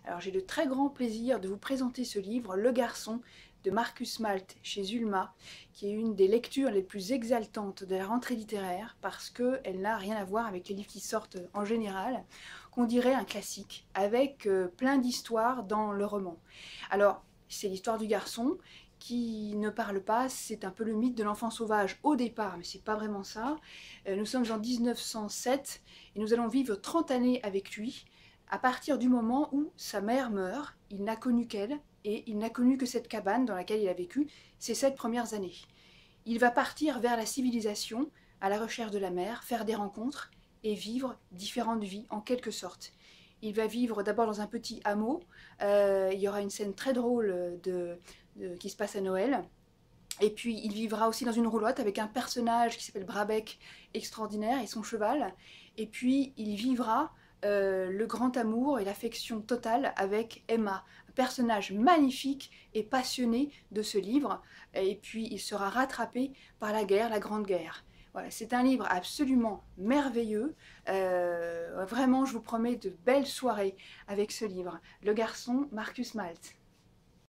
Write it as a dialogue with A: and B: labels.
A: Alors j'ai le très grand plaisir de vous présenter ce livre, Le Garçon, de Marcus Malt chez Zulma, qui est une des lectures les plus exaltantes de la rentrée littéraire, parce qu'elle n'a rien à voir avec les livres qui sortent en général, qu'on dirait un classique, avec plein d'histoires dans le roman. Alors, c'est l'histoire du garçon qui ne parle pas, c'est un peu le mythe de l'enfant sauvage au départ, mais c'est pas vraiment ça. Nous sommes en 1907 et nous allons vivre 30 années avec lui, à partir du moment où sa mère meurt. Il n'a connu qu'elle, et il n'a connu que cette cabane dans laquelle il a vécu ces 7 premières années. Il va partir vers la civilisation, à la recherche de la mère, faire des rencontres et vivre différentes vies en quelque sorte. Il va vivre d'abord dans un petit hameau. Il y aura une scène très drôle qui se passe à Noël. Et puis il vivra aussi dans une roulotte avec un personnage qui s'appelle Brabec, extraordinaire, et son cheval. Et puis il vivra le grand amour et l'affection totale avec Emma, un personnage magnifique et passionné de ce livre. Et puis il sera rattrapé par la guerre, la Grande Guerre. Voilà, c'est un livre absolument merveilleux. Vraiment, je vous promets de belles soirées avec ce livre. Le Garçon, Marcus Malt.